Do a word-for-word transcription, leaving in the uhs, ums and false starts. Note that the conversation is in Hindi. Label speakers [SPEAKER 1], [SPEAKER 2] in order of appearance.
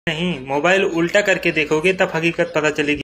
[SPEAKER 1] नहीं, मोबाइल उल्टा करके देखोगे तब हकीकत पता चलेगी।